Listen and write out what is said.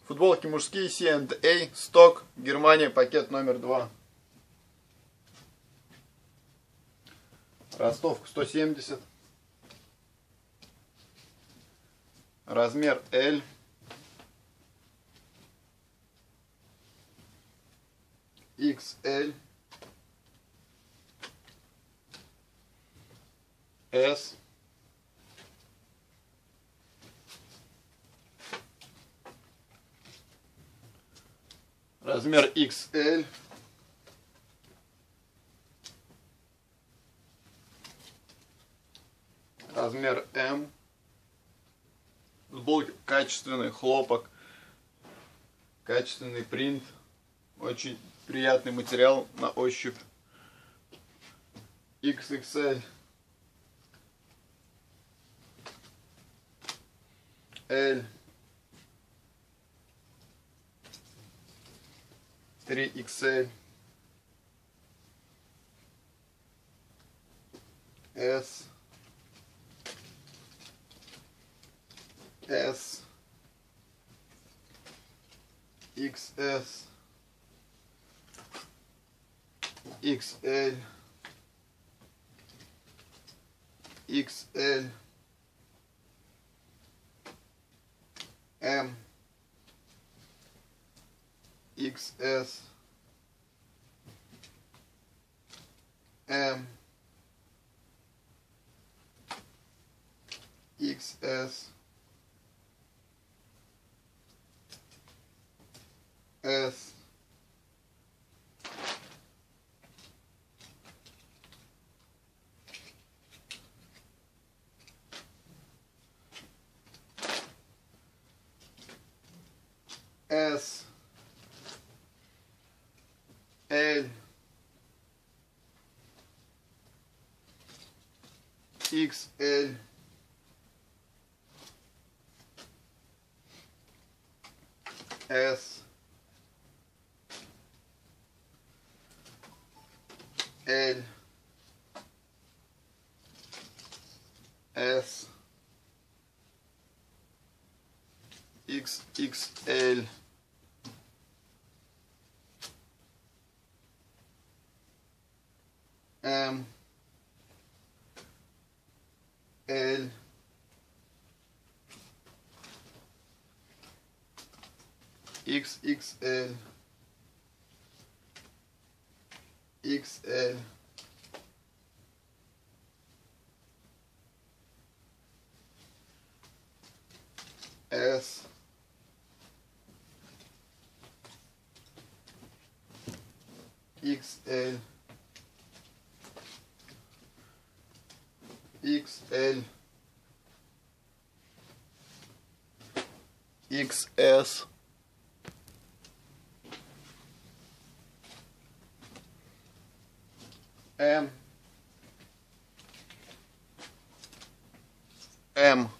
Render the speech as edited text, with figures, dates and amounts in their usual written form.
Футболки мужские C&A, сток, Германия, пакет номер 2. Ростовка 170. Размер L. XL. S. Размер XL. Размер M. Футболки качественный хлопок, качественный принт, очень приятный материал на ощупь. XXL. L. 3XL. S. S. XS. XL. XL. M. XS. M. XS. S. S. L. XL. S. L. S. XXL. M. L. XXL. XL. S. XL. XL. XS. M. M.